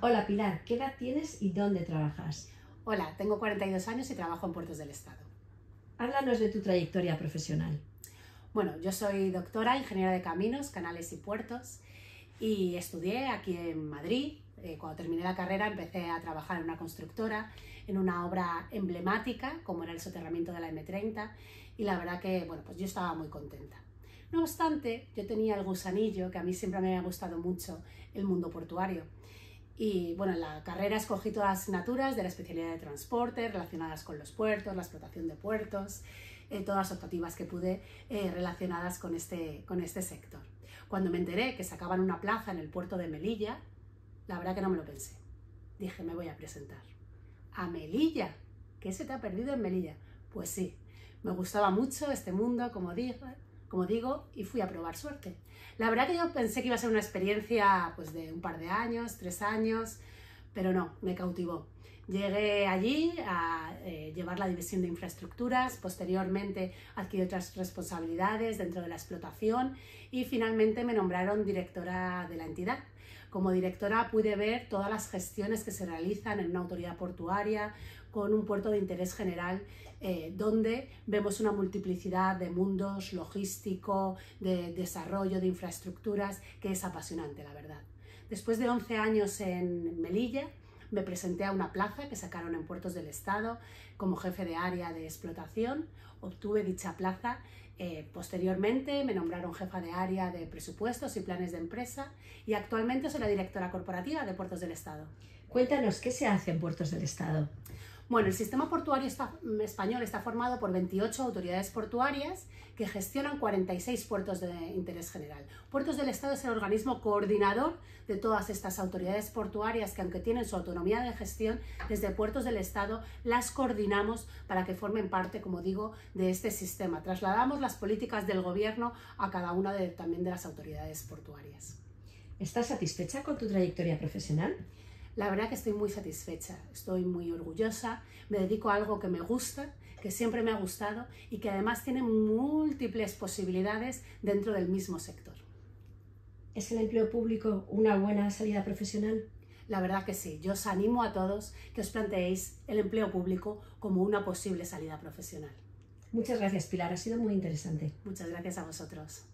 Hola Pilar, ¿qué edad tienes y dónde trabajas? Hola, tengo 42 años y trabajo en Puertos del Estado. Háblanos de tu trayectoria profesional. Bueno, yo soy doctora, ingeniera de caminos, canales y puertos y estudié aquí en Madrid. Cuando terminé la carrera empecé a trabajar en una constructora, en una obra emblemática como era el soterramiento de la M30 y la verdad que pues yo estaba muy contenta. No obstante, yo tenía el gusanillo, que a mí siempre me ha gustado mucho el mundo portuario. Y bueno, en la carrera escogí todas las asignaturas de la especialidad de transporte relacionadas con los puertos, la explotación de puertos, todas las optativas que pude relacionadas con este sector. Cuando me enteré que sacaban una plaza en el puerto de Melilla, la verdad que no me lo pensé. Dije, me voy a presentar. ¿A Melilla? ¿Qué se te ha perdido en Melilla? Pues sí, me gustaba mucho este mundo, como digo, y fui a probar suerte. La verdad que yo pensé que iba a ser una experiencia pues, de un par de años, 3 años, pero no, me cautivó. Llegué allí a llevar la división de infraestructuras, posteriormente adquirí otras responsabilidades dentro de la explotación y finalmente me nombraron directora de la entidad. Como directora pude ver todas las gestiones que se realizan en una autoridad portuaria con un puerto de interés general donde vemos una multiplicidad de mundos, logístico, de desarrollo, de infraestructuras, que es apasionante, la verdad. Después de 11 años en Melilla, me presenté a una plaza que sacaron en Puertos del Estado como jefe de área de explotación, obtuve dicha plaza. Posteriormente me nombraron jefa de área de presupuestos y planes de empresa y actualmente soy la directora corporativa de Puertos del Estado. Cuéntanos, ¿qué se hace en Puertos del Estado? Bueno, el sistema portuario español está formado por 28 autoridades portuarias que gestionan 46 puertos de interés general. Puertos del Estado es el organismo coordinador de todas estas autoridades portuarias que, aunque tienen su autonomía de gestión, desde Puertos del Estado las coordinamos para que formen parte, como digo, de este sistema. Trasladamos las políticas del gobierno a cada una también de las autoridades portuarias. ¿Estás satisfecha con tu trayectoria profesional? La verdad que estoy muy satisfecha, estoy muy orgullosa, me dedico a algo que me gusta, que siempre me ha gustado y que además tiene múltiples posibilidades dentro del mismo sector. ¿Es el empleo público una buena salida profesional? La verdad que sí, yo os animo a todos que os planteéis el empleo público como una posible salida profesional. Muchas gracias, Pilar, ha sido muy interesante. Muchas gracias a vosotros.